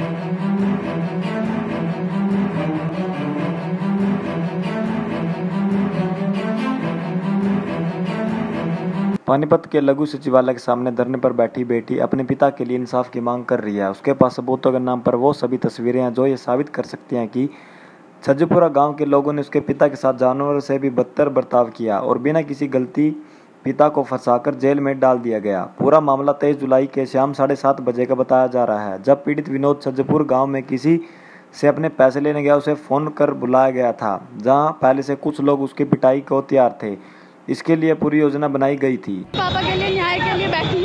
पानीपत के लघु सचिवालय के सामने धरने पर बैठी बेटी अपने पिता के लिए इंसाफ की मांग कर रही है। उसके पास सबूतों के नाम पर वो सभी तस्वीरें हैं जो ये साबित कर सकती हैं कि छज्जपुरा गांव के लोगों ने उसके पिता के साथ जानवरों से भी बदतर बर्ताव किया और बिना किसी गलती पिता को फंसाकर जेल में डाल दिया गया। पूरा मामला 23 जुलाई के शाम 7:30 बजे का बताया जा रहा है, जब पीड़ित विनोद छज्जपुर गाँव में किसी से अपने पैसे लेने गया। उसे फोन कर बुलाया गया था, जहाँ पहले से कुछ लोग उसकी पिटाई को तैयार थे। इसके लिए पूरी योजना बनाई गई थी। पापा के लिए न्याय के लिए बैठी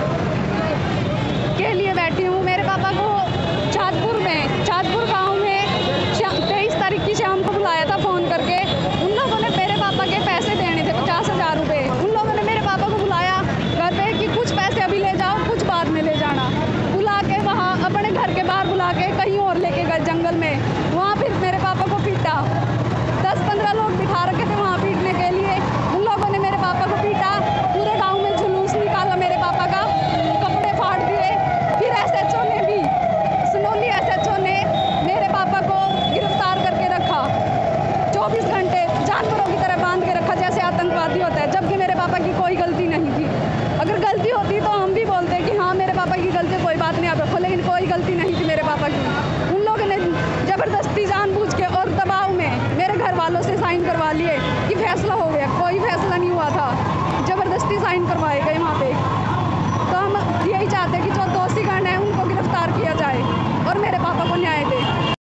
हूँ। मेरे पापा को छातपुर गांव में 23 तारीख की शाम को बुलाया था फोन करके। उन लोगों ने मेरे पापा के पैसे देने थे 50,000 रुपए। उन लोगों ने मेरे पापा को बुलाया घर पे कि कुछ पैसे अभी ले जाओ, कुछ बाद में ले जाना। बुला के वहाँ अपने घर के बाहर बुला के कहीं और लेके गए जंगल में। वहाँ फिर मेरे पापा को पीटा। 10-15 लोग बिठा रखे थे वहाँ पीटने के लिए। उन लोगों ने मेरे पापा को पीटा, पूरे गांव में जुलूस निकाला मेरे पापा का, कपड़े फाड़ दिए। फिर SHO ने भी, सुनौली SHO ने मेरे पापा को गिरफ्तार करके रखा। 24 घंटे जानवरों की तरह बांध के रखा, जैसे आतंकवादी होता है, जबकि मेरे पापा की कोई गलती नहीं थी। अगर गलती होती तो हम भी बोलते कि हाँ मेरे पापा की गलती, कोई बात नहीं आप रखो, लेकिन कोई गलती नहीं थी मेरे पापा की। उन लोगों ने जबरदस्ती जानबूझ के और दबाव में मेरे घर वालों से साइन करवा लिए कि फैसला हो गया। कोई फैसला नहीं हुआ था, जबरदस्ती साइन करवाए गए वहाँ पे। तो हम यही चाहते हैं कि जो दोषीगण हैं उनको गिरफ्तार किया जाए और मेरे पापा को न्याय दे।